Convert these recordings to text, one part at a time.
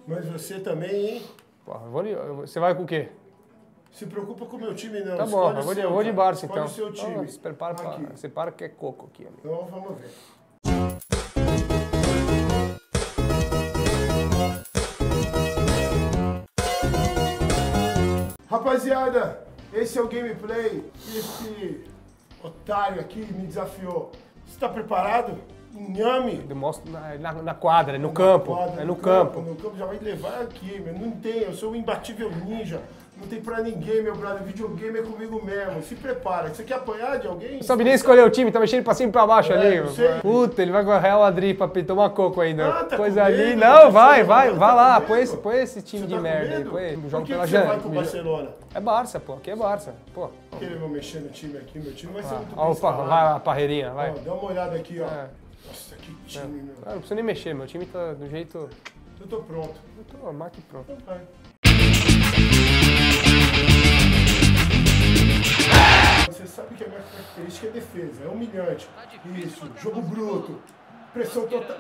Mas você também, hein? Porra, você vai com o quê? Se preocupa com o meu time, não. Tá bom, eu vou de Barça, então. Escolhe o seu time. Se prepara você para que é coco aqui, amigo. Então, vamos ver. Rapaziada, esse é o gameplay e esse otário aqui me desafiou. Você tá preparado? Inhame? Eu mostro na quadra, no campo. Quadra, É no campo. No campo já vai levar aqui, meu. Não tem, eu sou o imbatível ninja. Não tem pra ninguém, meu brother. Videogame é comigo mesmo. Se prepara. Você quer apanhar de alguém? Não sabe nem escolher o time, tá mexendo pra cima e pra baixo ali. não sei. Puta, ele vai com o Real Madrid pra tomar coco ainda. Ah, tá coisa com ali. medo, Não, vai tá lá. com Põe medo? esse time Você de tá com merda aí. medo? Joga Por que pela você vai janela. pro Barcelona? É Barça, pô. Aqui é Barça. Pô. Por que ele vai mexer no time aqui? Meu time vai ser muito bem Opa, escalado. vai a parreirinha, vai. Ó, dá uma olhada aqui, ó. É. Nossa, que time, meu. Não precisa nem mexer, meu time tá do jeito... Eu tô pronto. Eu tô mais que pronto. Então vai. Você sabe que a minha característica é defesa, é humilhante. Isso, jogo bruto, pressão total.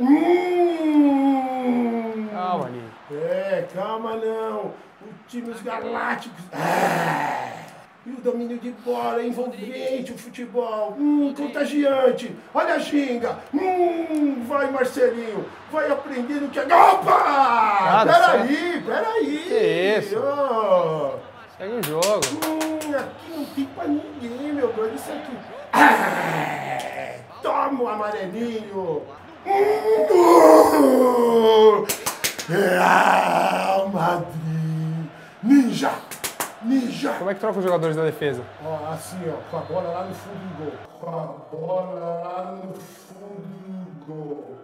Calma ali. Calma não. O time dos Galácticos. E o domínio de bola é envolvente, o futebol. Contagiante. Olha a ginga. Vai, Marcelinho. Vai aprendendo que é. Opa! Peraí. Que isso? Oh. Segue o jogo. Aqui não tem pra ninguém, meu brother. Isso aqui. Toma o amarelinho. Real Madrid. Ninja. Como é que troca os jogadores da defesa? Ó, assim, ó. Com a bola lá no fundo do gol. Com a bola lá no fundo do gol.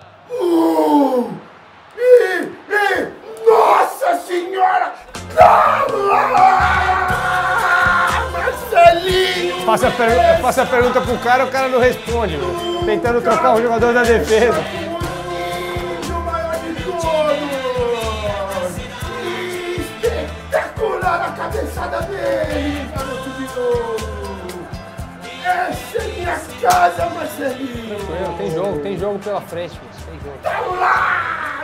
Nossa Senhora! Marcelinho! Faça a pergunta pro cara, o cara não responde, meu. Tentando trocar o jogador da defesa. O maior de todos! Espetacular a cabeçada dele, garoto de novo! Essa é minha casa, Marcelinho! Tem jogo pela frente, meu. Tem jogo. Tá lá!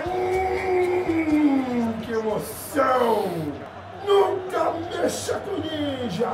Que emoção! Nunca mexa com ninja!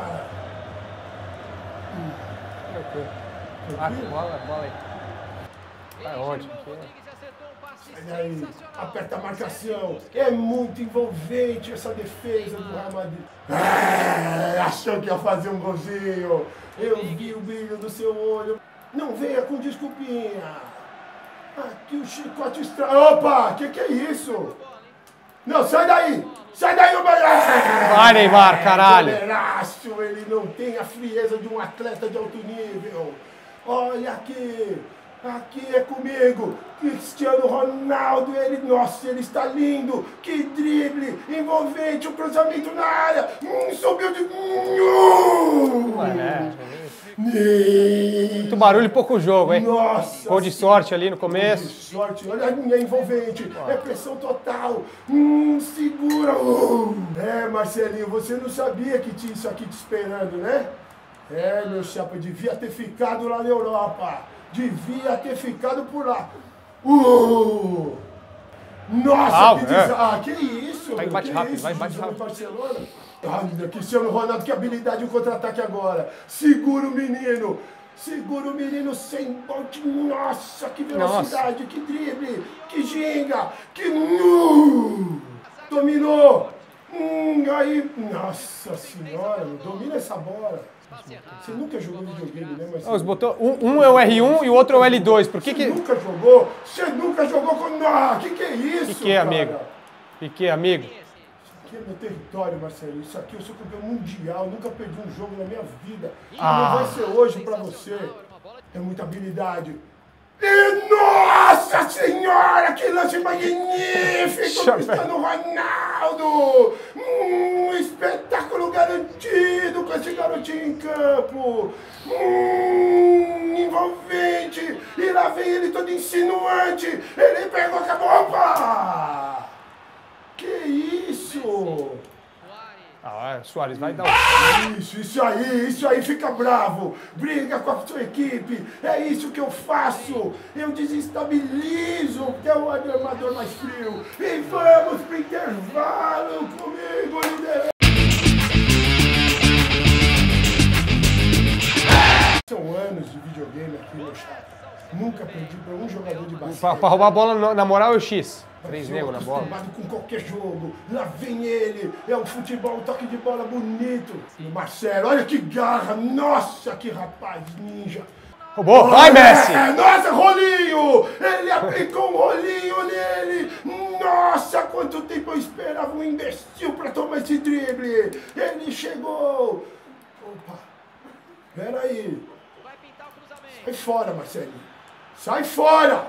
Bola aí. Vai onde? Sai daí, aperta a marcação. É muito envolvente essa defesa do Real Madrid. Achou que ia fazer um golzinho. Eu vi o brilho do seu olho. Não venha com desculpinha. Aqui o chicote estraga. Opa, que é isso? Não, sai daí! Sai daí, o Vai, Neymar, caralho! Braço, ele não tem a frieza de um atleta de alto nível. Olha aqui! Aqui é comigo! Cristiano Ronaldo, nossa, ele está lindo! Que drible! Envolvente, o cruzamento na área! Subiu de... Muito barulho e pouco jogo, hein? Nossa! Gol de sorte ali no começo. De sorte, olha a minha envolvente! É pressão total! Segura! Marcelinho, você não sabia que tinha isso aqui te esperando, né? Meu chapa, devia ter ficado lá na Europa! Devia ter ficado por lá! Nossa, que isso? Vai, bate rápido, vai, bate rápido. Barcelona? Olha, Cristiano Ronaldo, que habilidade, o contra-ataque agora. Segura o menino sem bote. Nossa, que velocidade, que drible, que ginga, que... Dominou. Aí, nossa senhora, domina essa bola. Você nunca jogou videogame, né? Mas Os botões, um é o R1 e o outro é o L2. Por que Você nunca jogou? Você nunca jogou com... que é isso, que é, amigo? Que é, amigo? Aqui é meu território, Marcelo. Isso aqui eu sou campeão mundial, nunca perdi um jogo na minha vida. Não vai ser hoje pra você. É muita habilidade. E nossa senhora, que lance magnífico! Cristiano Ronaldo! Espetáculo garantido com esse garotinho em campo! Envolvente! E lá vem ele todo insinuante! Ele pegou, acabou! Opa! Que isso? Suárez vai dar Isso aí, fica bravo, briga com a sua equipe, é isso que eu faço, eu desestabilizo, que é o armador mais frio, e vamos, intervalo comigo, líder. São anos de videogame aqui, meu chapa. Nunca perdi para um jogador de basquete. Pra roubar a bola, na moral, é o X. 3 negros na bola. Acostumado com qualquer jogo. Lá vem ele. É um futebol, um toque de bola bonito. E o Marcelo, olha que garra. Nossa, que rapaz ninja. Roubou. Vai, Messi. Nossa, rolinho. Ele aplicou um rolinho nele. Nossa, quanto tempo eu esperava um imbecil para tomar esse drible. Ele chegou. Opa. Peraí. Sai fora, Marcelinho. Sai fora.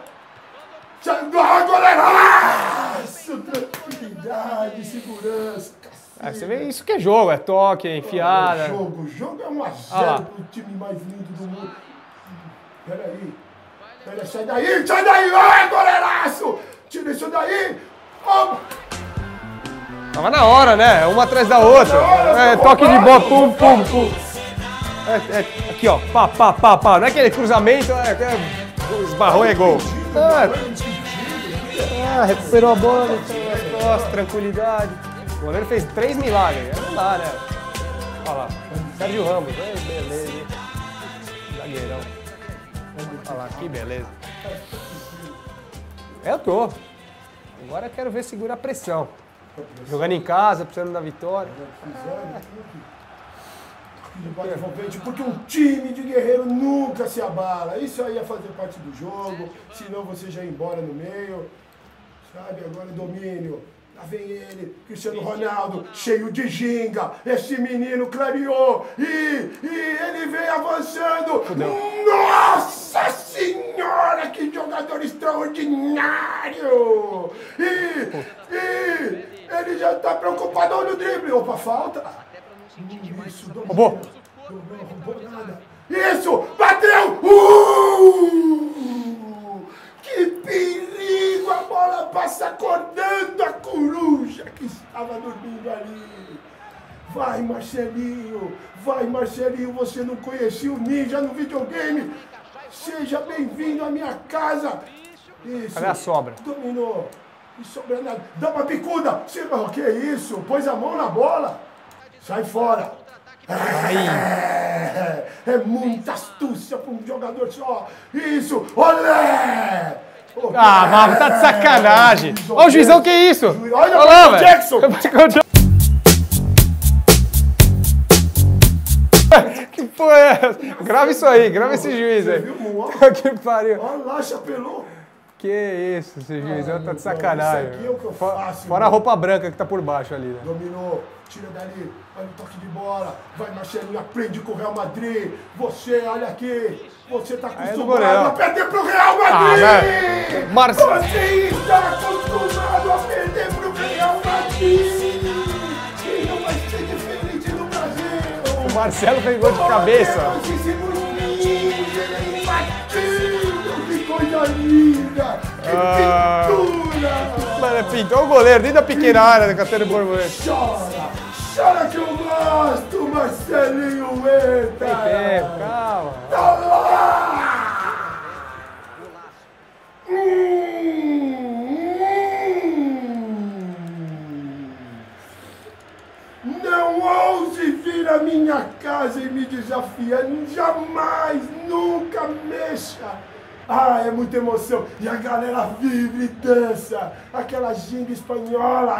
Goleiraço! Tranquilidade, segurança, cacete. Você vê, isso que é jogo, é toque, é enfiada. O jogo é 1 a 0 pro time mais lindo do mundo. Peraí. Sai daí, sai daí! Ai, goleiraço! Tira isso daí! Opa! Tava na hora, né? Uma atrás da outra. Toque de bola, pum, pum, pum. Aqui, ó. Pá, pá, pá, pá. Não é aquele cruzamento, esbarrou e é gol. Recuperou a bola, nossa, tranquilidade. O goleiro fez 3 milagres, não dá, né? Olha lá, Sérgio Ramos, beleza, hein? Zagueirão. Olha lá, que beleza. Eu tô. Agora eu quero ver segurar a pressão. Jogando em casa, precisando da vitória. Porque um time de guerreiro nunca se abala. Isso aí é fazer parte do jogo, senão você já ia embora no meio. Sabe, agora é domínio. Lá vem ele, Cristiano Ronaldo, cheio de ginga. Esse menino clareou e ele vem avançando. Fudeu. Nossa Senhora, que jogador extraordinário! E ele já tá preocupado no drible. Opa, falta. Isso, roubou. Não roubou nada. Isso, bateu! Que perigo! A bola passa acordando a coruja que estava dormindo ali. Vai, Marcelinho! Vai, Marcelinho! Você não conhecia o ninja no videogame? Seja bem-vindo à minha casa! Isso. Cadê a sobra? Dominou. Não sobra nada. Dá uma bicuda! O que é isso? Pôs a mão na bola. Sai fora! É muita astúcia para um jogador só! Isso! Olé! Mas tá de sacanagem! Olha o juizão, que é isso? Olha o Michael Jackson! Que porra é essa? Grava isso aí, grava esse juiz aí. Que pariu! Olha lá, chapelou! Que isso, esse juizão tá de sacanagem. Isso aqui é o que eu faço. Fora a roupa branca que tá por baixo ali, né? Dominou, tira dali, olha o toque de bola, vai Marcelinho, aprende com o Real Madrid. Você, olha aqui, você tá acostumado a perder pro Real Madrid! Você está acostumado a perder pro Real Madrid! E não vai ser diferente no Brasil! O Marcelo fez gol de cabeça! Que coisa linda! Que pintura! Mano, pintou o goleiro dentro da pequena área, catando borboleta. Chora! Chora que eu gosto, Marcelinho! Eita! Tem tempo, calma. Tá lá! Não ouse vir à minha casa e me desafiar. Jamais, nunca mexa. Ah, é muita emoção. E a galera vibra e dança. Aquela ginga espanhola.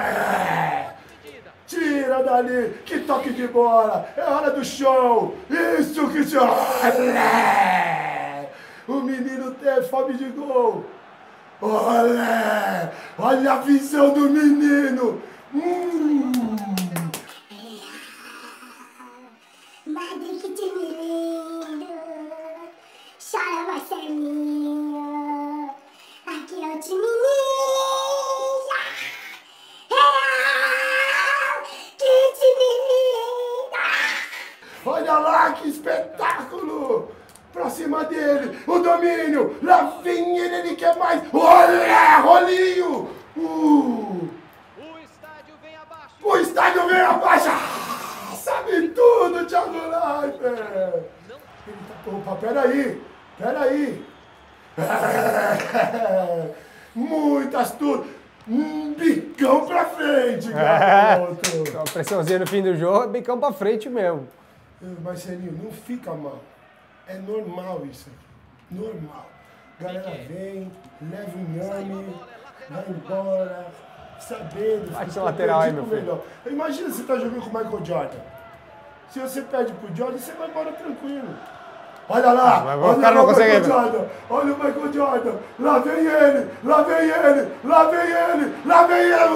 Tira dali. Que toque de bola. É hora do show. Isso que se... O menino tem fome de gol. Olé! Olha a visão do menino. Madre, que time lindo! Chora, Marcelinho! Aqui é o time ninja! Que time lindo! Olha lá que espetáculo! Pra cima dele, o domínio! Lá vem ele, ele quer mais! Olé, rolinho! O estádio vem abaixo! Sabe tudo, Thiago Leifert! Opa, peraí! Muito astuto! bicão pra frente, garoto. Uma pressãozinha no fim do jogo, bicão pra frente mesmo. Marcelinho, não fica mal. É normal isso aqui. Normal. Galera vem, leva o inhame, vai embora, sabendo. Vai ser lateral aí, meu filho. Melhor. Imagina você tá jogando com o Michael Jordan. Se você perde pro Jordan, você vai embora tranquilo. Olha lá, o cara não consegue. Olha o Michael Jordan, lá vem ele, lá vem ele, lá vem ele, lá vem ele.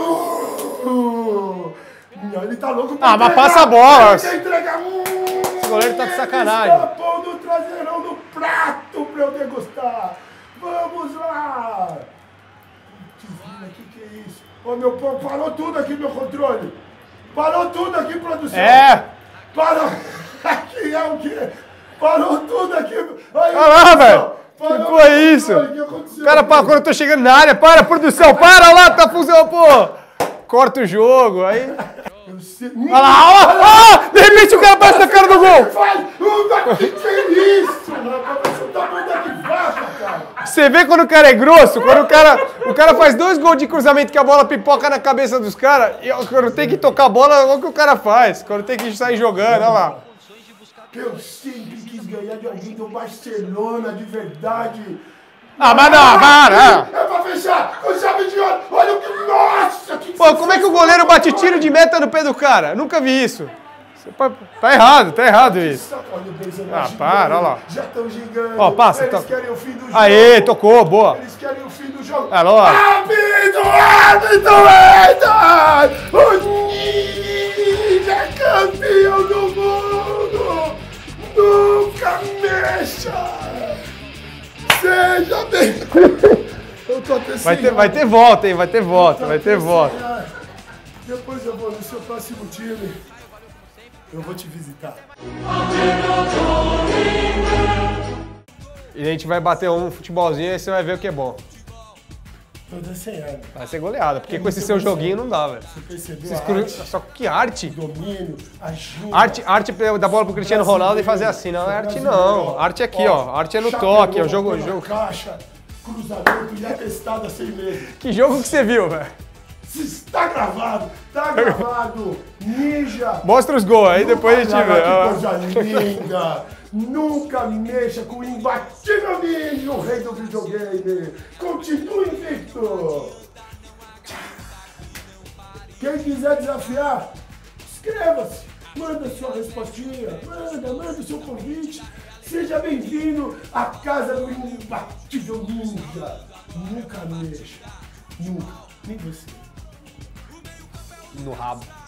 Ele tá louco pra mas passa a bola. Ele quer entregar. Esse goleiro tá de sacanagem. Ele está pondo o traseirão no prato pra eu degustar. Vamos lá. Que é isso? Ô, meu pão, parou tudo aqui, meu controle. Parou tudo aqui, produção. Parou. Aqui é o quê? Parou tudo aqui. Olha lá, velho. Que foi isso? Cara, quando eu tô chegando na área, para, produção, para lá, tá funcionando, pô. Corta o jogo, aí... Olha lá, de repente o cara passa na cara do gol. Que é isso, mano? Você tá muito aqui vaca, cara. Você vê quando o cara é grosso, quando o cara faz 2 gols de cruzamento que a bola pipoca na cabeça dos caras, e quando tem que tocar a bola, olha o que o cara faz. Quando tem que sair jogando, olha lá. Eu sempre quis ganhar de alguém do Barcelona, de verdade. Mas não, para! É pra fechar com chave de ouro. Olha o que... Nossa, que... Pô, como é que o goleiro bate tiro de meta no pé do cara? Nunca vi isso. Tá errado isso. Olha o Benzema para, olha lá. Já estão gigando. Ó, passa. Eles querem o fim do jogo. Aê, tocou, boa. Eles querem o fim do jogo. Alô? Árbitro, o Ninja campeão do mundo. Nunca mexa. Seja bem. Eu tô até vai ter volta, hein? Vai ter volta. Depois eu vou no seu próximo time. Eu vou te visitar. E a gente vai bater um futebolzinho e você vai ver o que é bom. Tô desenhando. Vai ser goleada, porque com esse seu joguinho não dá, velho. Você percebeu? Só que arte. Domínio, ajuda. Arte da bola pro Cristiano Ronaldo e fazer assim. Não é arte, não. Arte é aqui, ó. Arte é no toque, é o jogo. Caixa, cruzamento e atestada sem medo. Que jogo que você viu, velho? Está gravado, tá gravado. Ninja. Mostra os gols aí, depois a gente vê. Que coisa linda. Nunca mexa com o imbatível Ninja, o rei do videogame. Continue invicto. Quem quiser desafiar, inscreva-se. Manda sua respostinha. Manda seu convite. Seja bem-vindo à casa do imbatível Ninja. Nunca mexa. Nunca. Nem você. No rabo.